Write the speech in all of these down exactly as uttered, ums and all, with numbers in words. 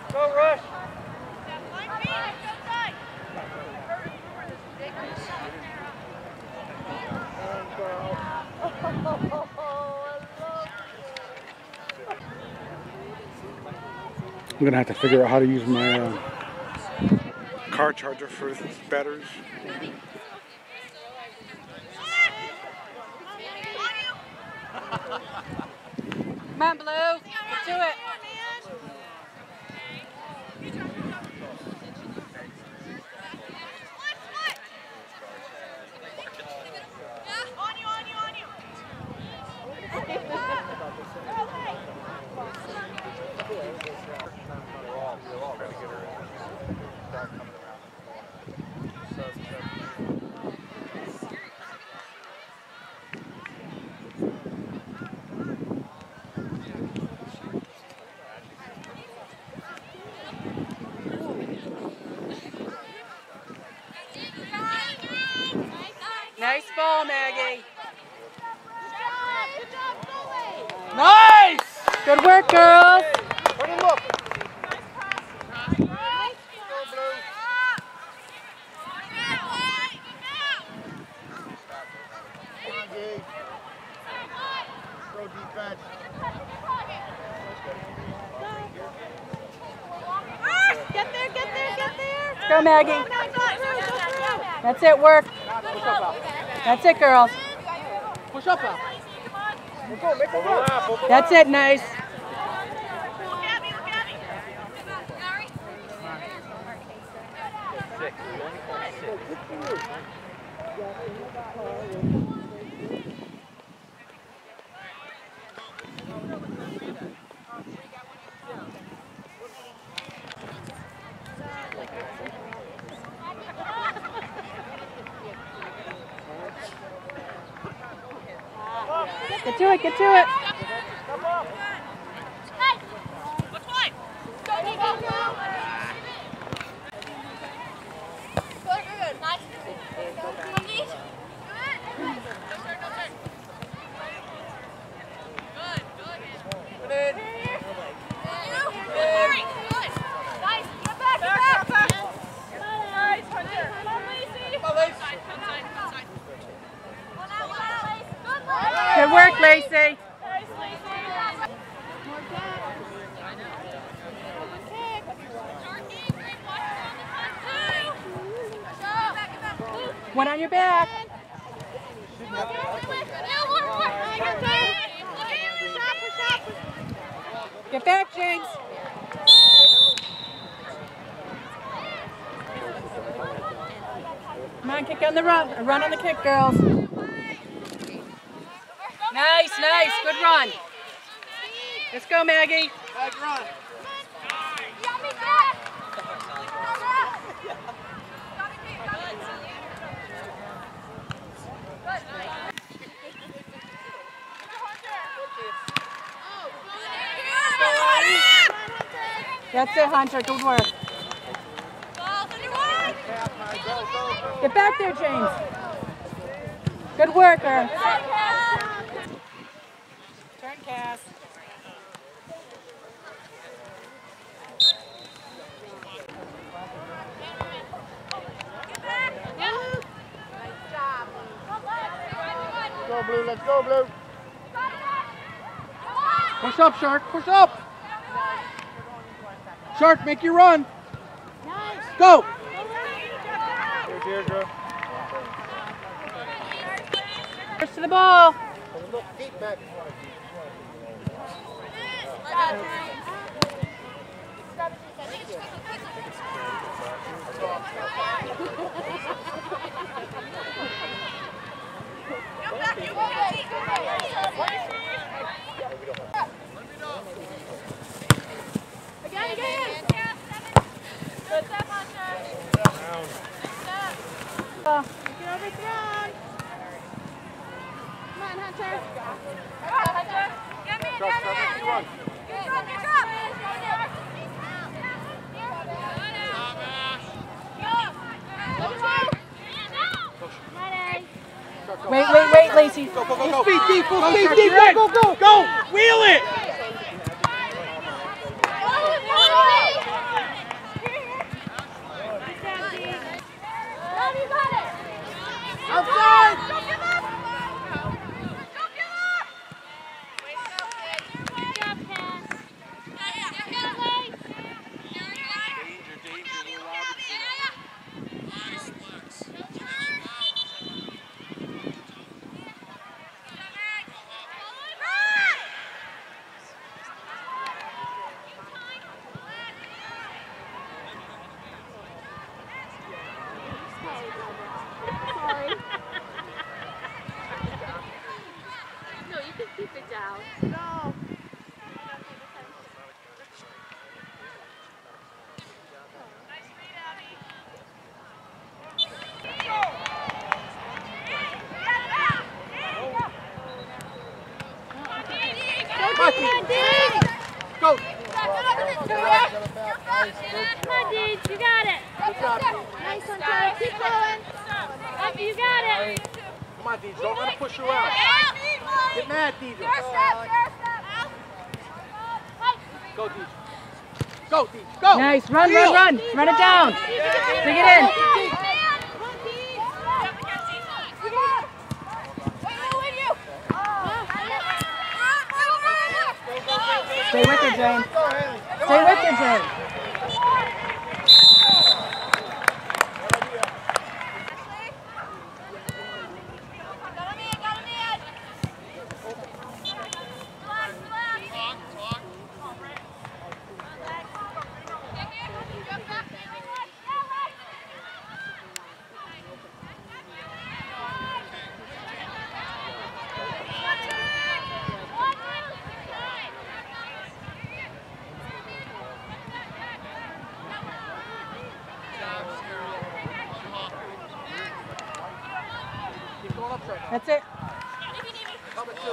Go, Rush. I'm gonna have to figure out how to use my uh, car charger for batteries. Come on, Blue. Let's do it. Nice ball, Maggie. Nice! Good work, girls. Turn and look. Throw defense. Get there, get there, get there. Let's go, Maggie. That's it, work. Push up out. That's it, girls. Push up out. Let's go, make a run. That's it, nice. Get to it, get to it. Good work, Lacey. One on your back. Get back, James. Come on, kick on the run. Run on the kick, girls. Nice, nice. Good run. Let's go, Maggie. Back run. That's it, Hunter. Good work. Get back there, James. Good work, Earth. Turn, Cass. Go, Blue. Let's go, Blue. Push up, Shark. Push up. Shark, make your run. Go. Here's Deirdre. First to the ball. Look deep back. Again, again. Good step, Hunter. Uh, Get overthrown. Come on, Hunter. Come on, Hunter. Get me, Drop, drop, get me. run. Good drop, good drop. wait, wait, wait, Lacey. Go, go, go, go. Full speed, deep, full speed, deep. Go, go, go. Go. Wheel it. go. Come on, Deej, you got it. Good job, Deej. Nice one, Tyler. Keep going. Up, you got it. Come on, Deej. Don't let him push you around. Get mad, Deej. Go, Deej. Go, Deej. Go. Nice. Run, run, run. Run it down. Bring it in. Stay with her, Jane. Stay with her, Jane. Keep going up, Trevor. That's it. Cover two.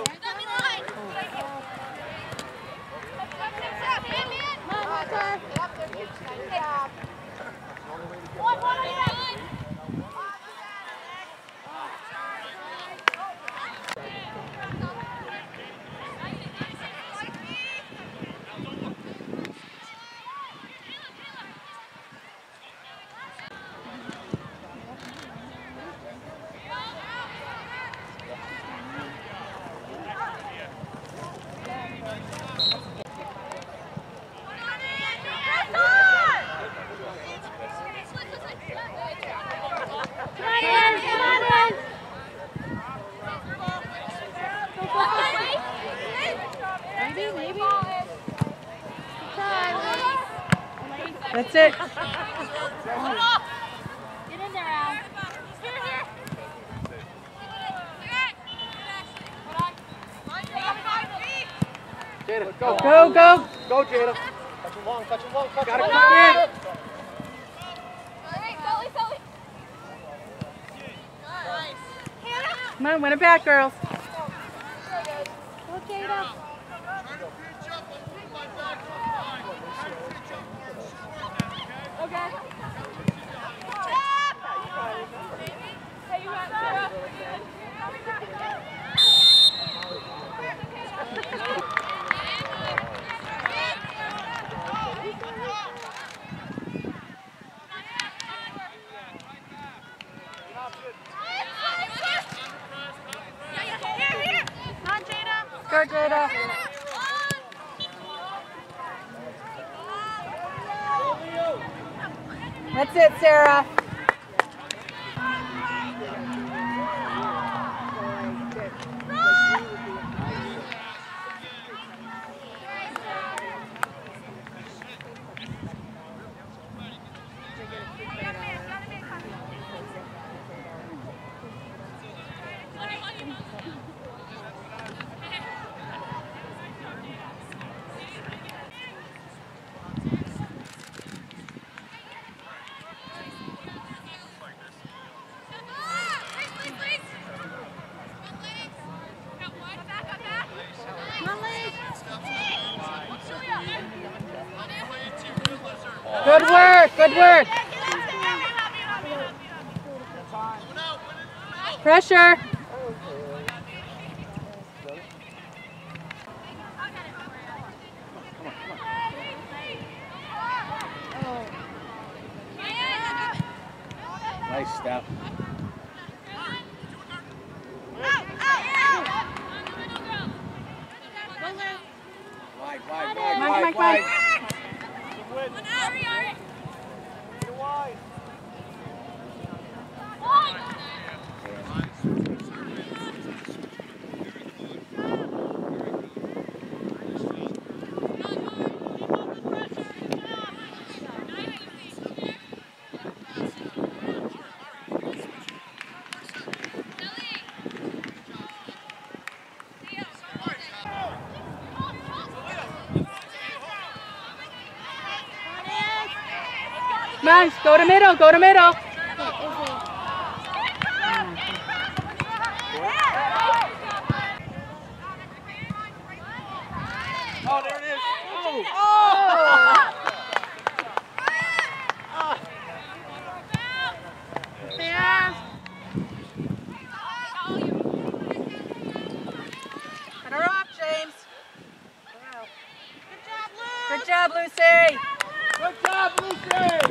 That's it. Get in there, Al. Jada, go. Go, go. Go, Jada. Touch him long, touch him long, touch him long. Gotta Gotta Come on, win it back, girls. Go, Jada. Okay. Hey, you got Sarah. Go, Jada. That's it, Sarah. Good work, good work. Pressure. Nice step. Wide, wide, wide, Come on, wide, come on, wide. Come on, go to middle, go to middle. Oh, there it is. Oh. Cut her off, James. Good job, Lucy. Good job, Lucy.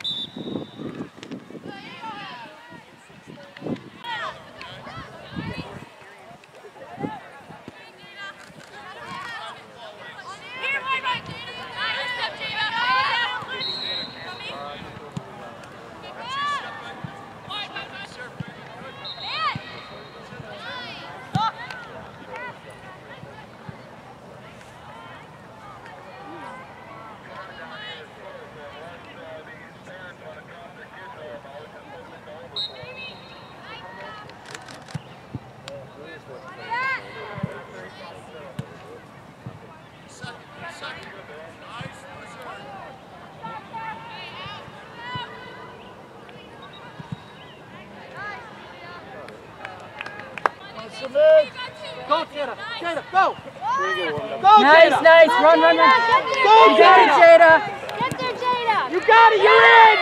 Go, Jada. Jada, go. Go, Nice, Jada. nice. Run, run, run. Go, You got it, Jada. Jada. Get there, Jada. You got it. You're in.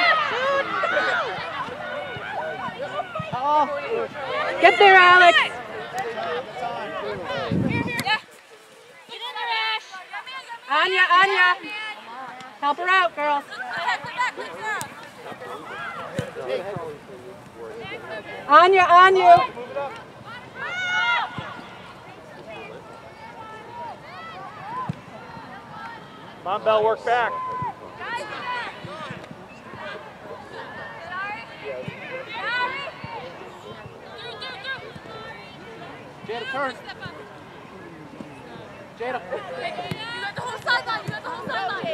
Oh. Get there, Alex. Anya, Anya. Help her out, girls. Anya, Anya. Come on, Bell, work back. Jada, turn. Jada. You got the whole sideline. You got the whole sideline.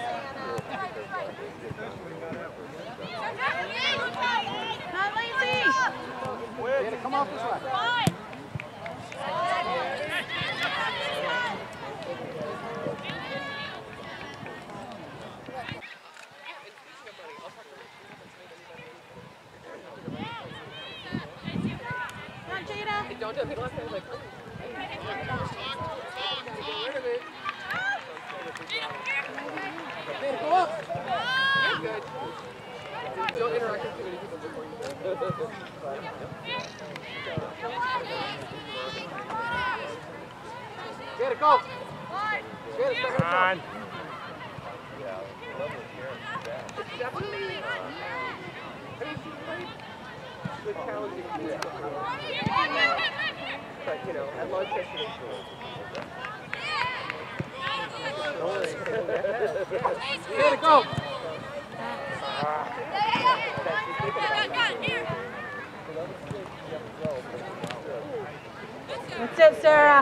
Not lazy. Jada, come off this way. Don't do it. Left hand, like, Jada, go up. you're good. Don't interact with too many people before you Jada, go. Jada, step Come on. It's definitely good challenging to do. But, you know, at lunch yesterday. Jada, go. That's it, Sarah.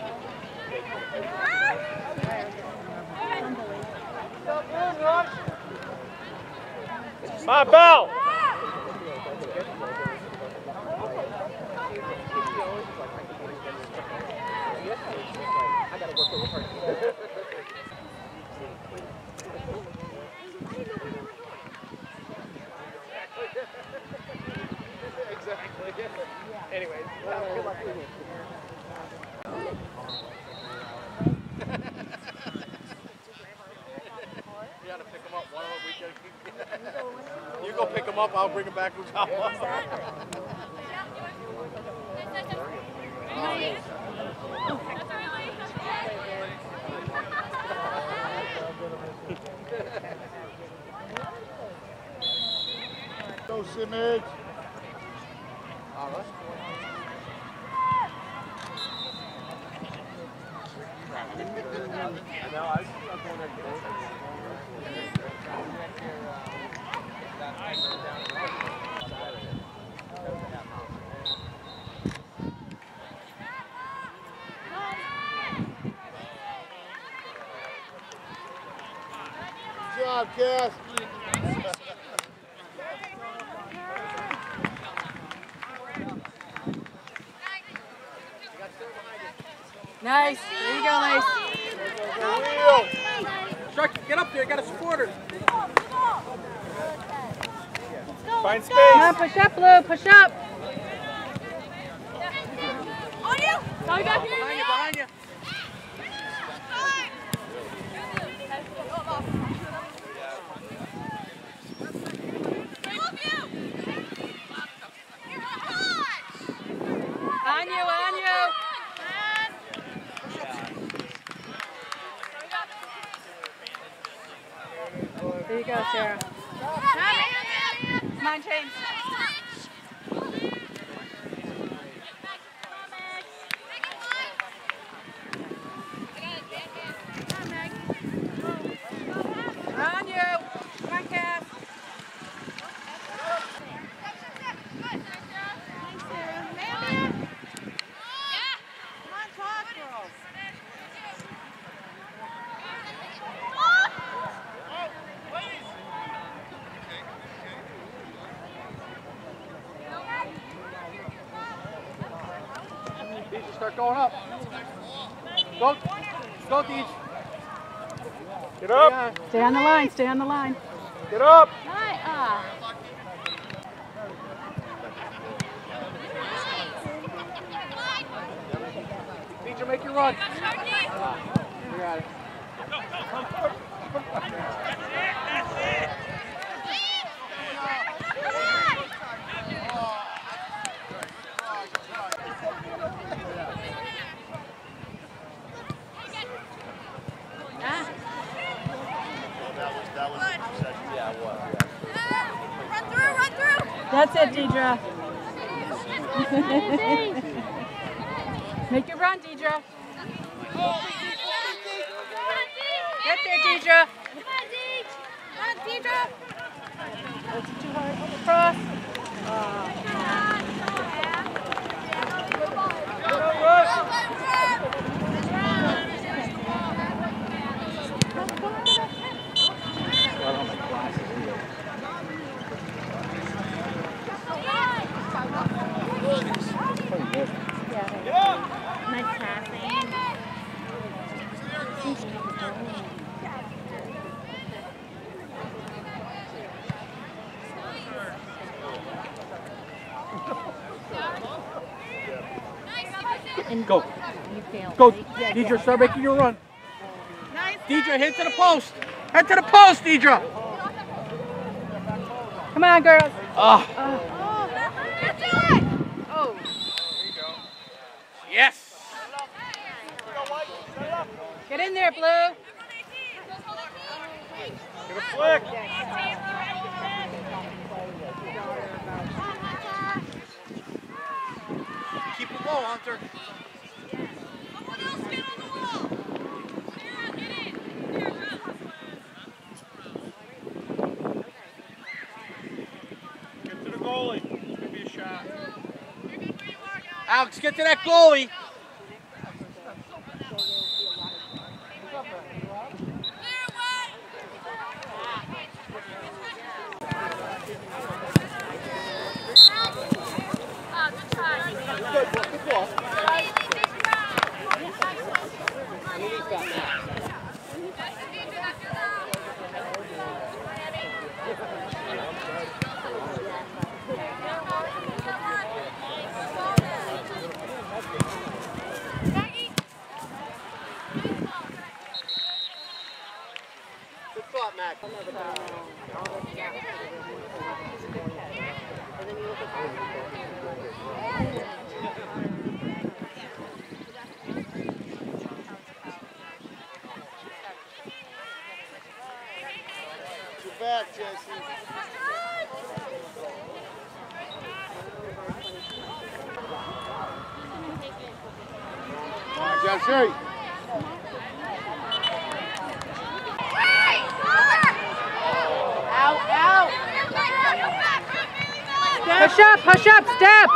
Come on, Bell. I gotta work really hard. Exactly. Anyways, good luck to you. You gotta pick them up. One of them we can. You go pick them up. I'll bring them back. Go, Simmons. All right. No, I was going there Good job, Cass. Nice. There you go, Lace. Shark, get up there. You gotta support her. Find space. Come on, push up, Blue. Push up. On you. Go, you got here. Behind you, behind you. There you go, Sarah. Come on, James. On you. Come on, Cass. Deej, start going up. Go, go, Deej. Get up. Stay on the line. Stay on the line. Get up. Hi. Ah. Deej, make your run. You got it. Run through, run through. That's it, Deidre. Make your run, Deidre. Get there, Deidre. Come on, Deej. Come on, Deidre. Was it too hard? Cross. Nice passing. And go. You failed. Go. Deidre, start making your run. Deidre, head to the post. Head to the post, Deidre. Come on, girls. Ah. Oh. Yes. Get in there, Blue. Give a flick. Keep it low, Hunter. Get to the goalie. It's gonna be a shot. Alex, get to that goalie. Good thought, Mac. Too bad, Jesse. Come on, Jesse. Out, out. Push up, push up, step.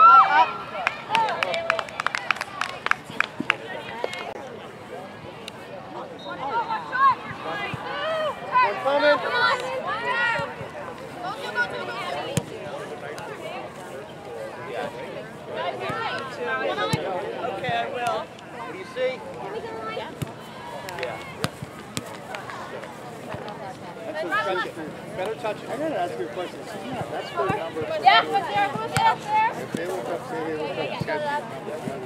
One coming. Okay, I will. What do you see? Yeah. Better touch it. I gotta ask you a question. Yeah, that's good number. Yeah, what's there? Who's there? There? If they look up, say they look up, sketchy number.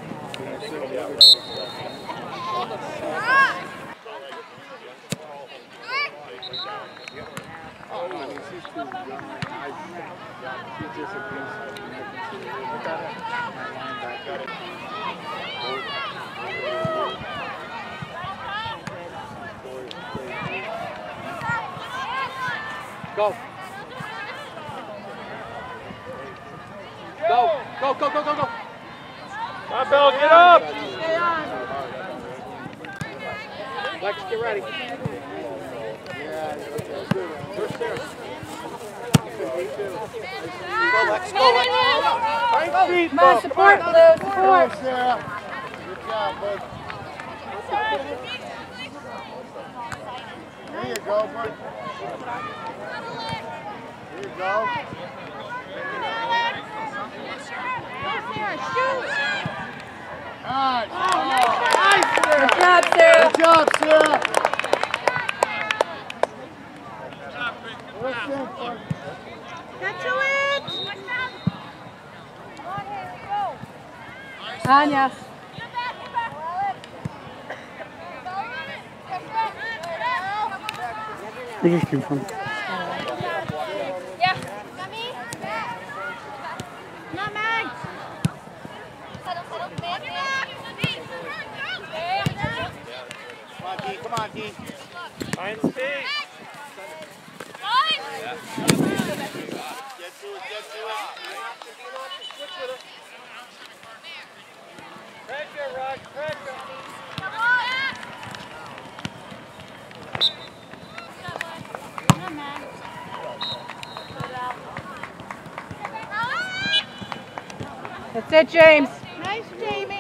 Oh, I mean, she's too young. I, she's just a beast. Look at it. Got it. Go. Go, go, go, go, go, go. Come on, Bill, get up. Stay on. Lex, get ready. Yeah, okay, good. First there. Go, Lex, go, Lex. Right feet, Come on, support, Blue, support. Go, Sarah. Good job, bud. There you go, bud. There you go. Nice. Nice, Sarah. Good job, Sarah. Good job, Sarah. Listen, bud. Get to it! Anya. Where did this come from? Yeah. Mommy? Not Mag. Come on, Dean. Come on, Dean. Find space. Get to it, get to it. Switch with it. Pressure, Rock, pressure. Not Mag. That's it, James. Nice, Jamie.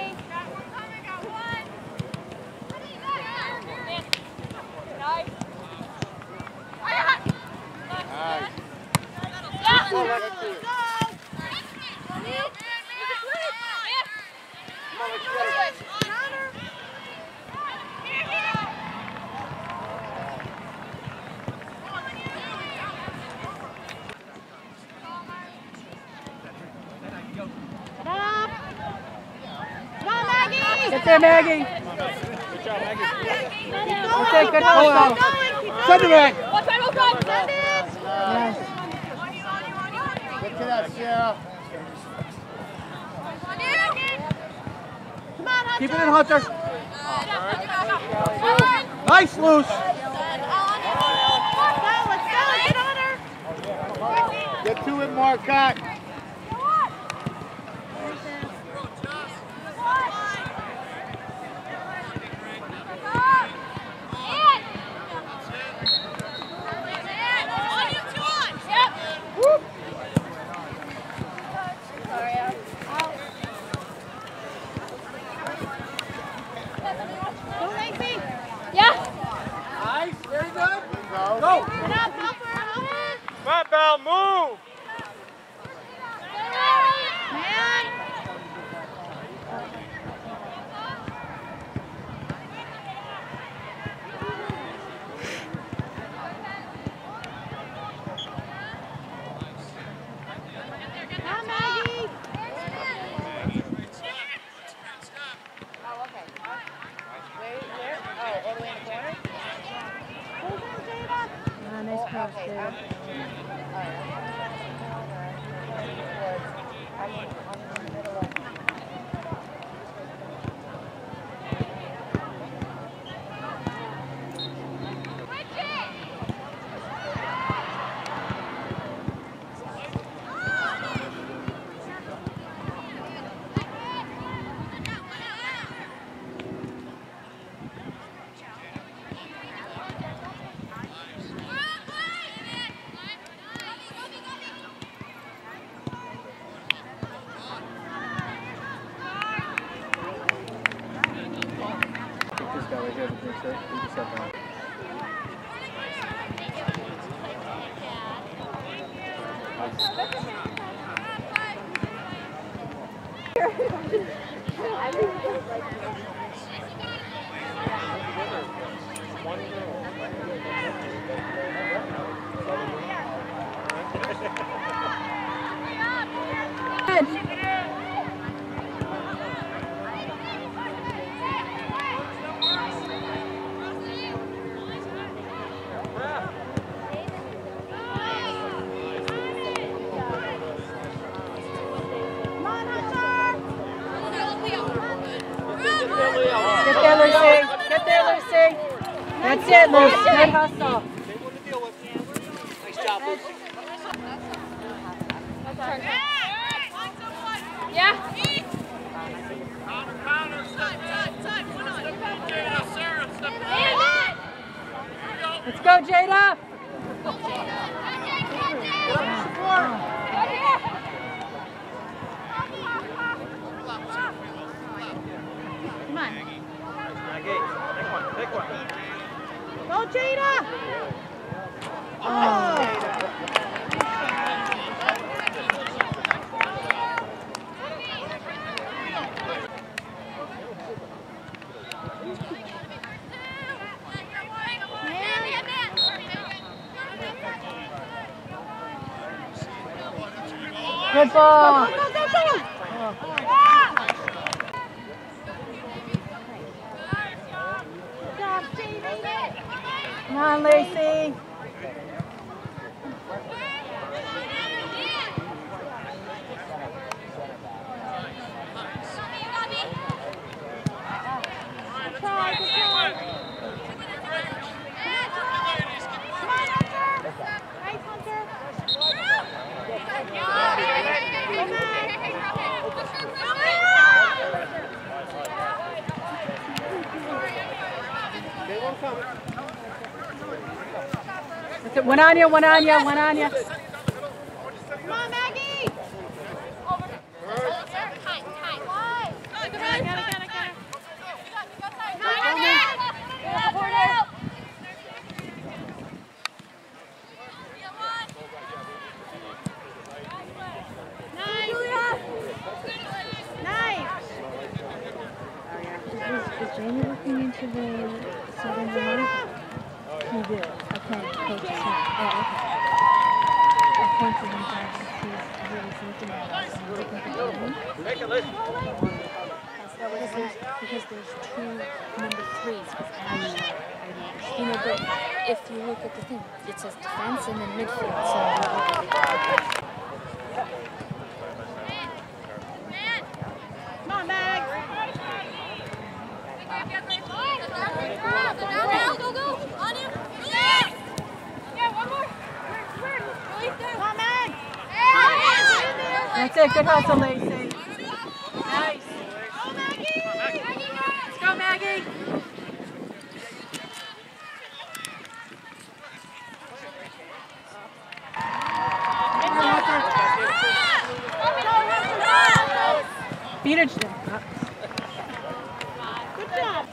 Nice. Yeah. Go, Lex, do it. Come on, let's get it. Get up. Come on, Maggie. Get there, Maggie. Good job, Maggie. That's it, good hold. Send it back. Send it. Nice. Get to that, Sarah. Come on, Hunter. Keep it in, Hunter. Nice, Luce. Let's go, let's go. Get Hunter. Get to it, Marcotte. Go, Lacey. Yeah. Nice, very good. Go. Go. Get up, help her, help her. Come on, Bell, move. Man. Come, Maggie. Hold on, Jada. Ah, nice pass, Sarah. This guy right here, the big shirt. He just said that. Come on, Hunter. Get there, Lucy. Get there, Lucy. That's it, Lucy. Good hustle. Same one to deal with. Nice job. Yeah. Let's go, Jada. Come on. Maggie, take one, take one. Go, Jada. Oh. Good ball. Go, go, go, go, go. Come on, Lacey. That's it. One on you, one on you, one on you. Come on, Maggie. Over. Is Jamie looking into the Southern Vermont? He did. Okay, coach is not. Oh, okay. I pointed him back if he's really thinking about it. So I'm looking for him. Take a listen. Because there's, because there's two number threes with Ashley. You know, but if you look at the thing, it says defense and then midfield. So. Come on, Mag. Go, go. On you. Yeah. Yeah, one more. Come on, Mag. That's it. Good hustle, Lacey. Nice. Go, Maggie. Let's go, Maggie. Beat it. Good job.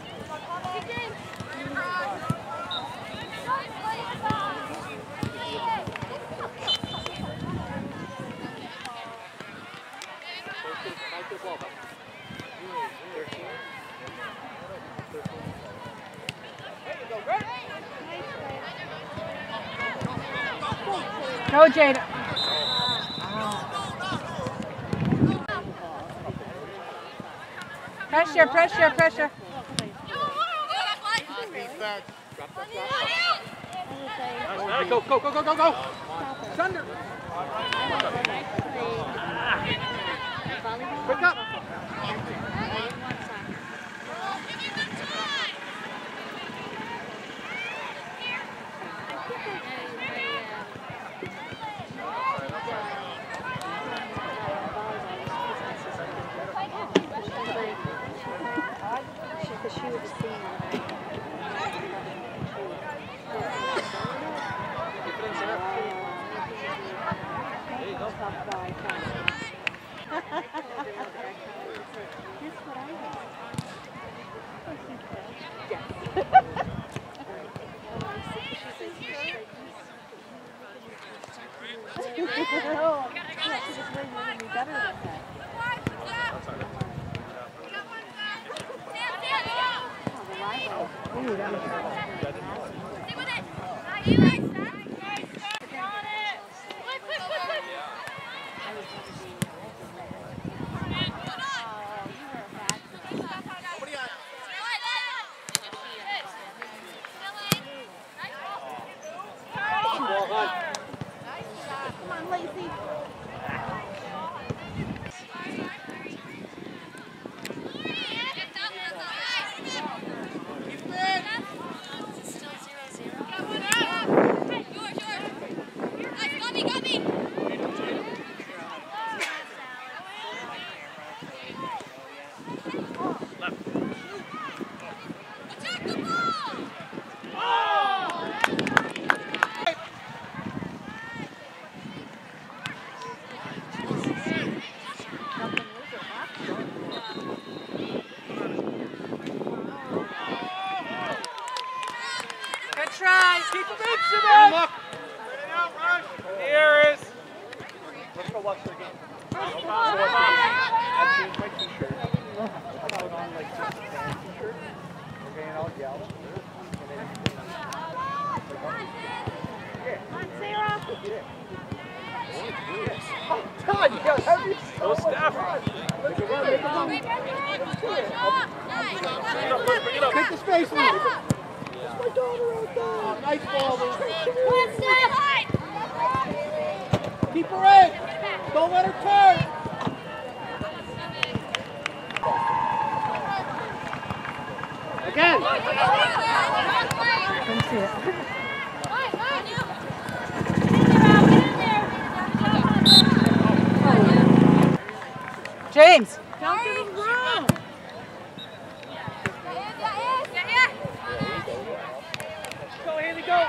Go, Jada. Pressure, pressure, pressure. Go, go, go, go, go, go. It's under. Pick up. Look. Here is. Let's go watch the game. I changed my t-shirt. I put on like just a fan t-shirt. Okay, and I'll yell. Come on, Sarah. Oh, God, you gotta have me so Go much Steph. fun. Let's go, make it run. Bring it up, Luke, bring it up. Take the space, Luke. That's my daughter out there. Nice ball, Luke. Keep her in. Don't let her turn. Again. Couldn't see it. James. Don't give him room. Go, Haley, go.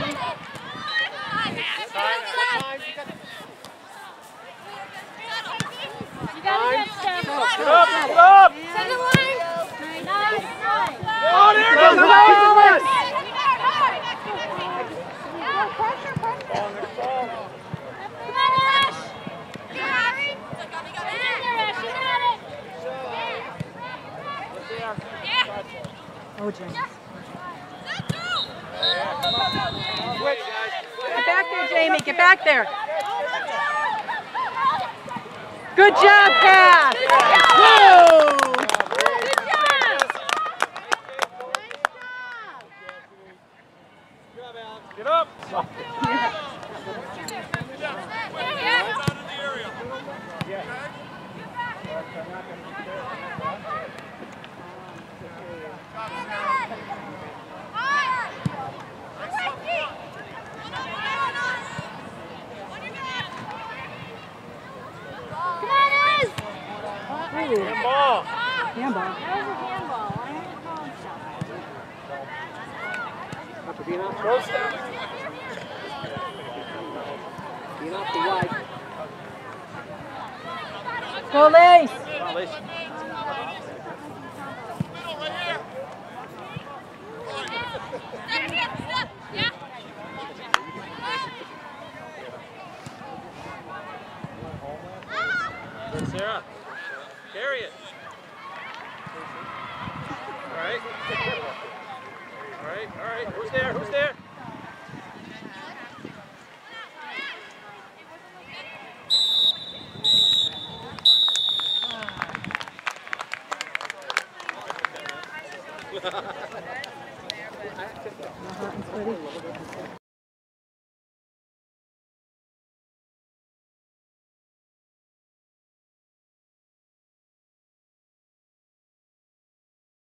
You got it, Steph. Get up, get up. Send the line. Nice. Oh, there it goes. Go, Pressure, pressure. Come on, Ash. You got it. Get in there, Ash. You got it. Oh, James. Get back there, Jamie. Get back there. Good job, Pat. Whoa. Good job. Get up. Handball. Handball. That was a handball. I have to call him something. Being off throw step. Being off the wide. Go, Lace. Come on, Lace. Good, Sarah. Carry it. All right. All right, all right. Who's there? Who's there? Ha ha ha.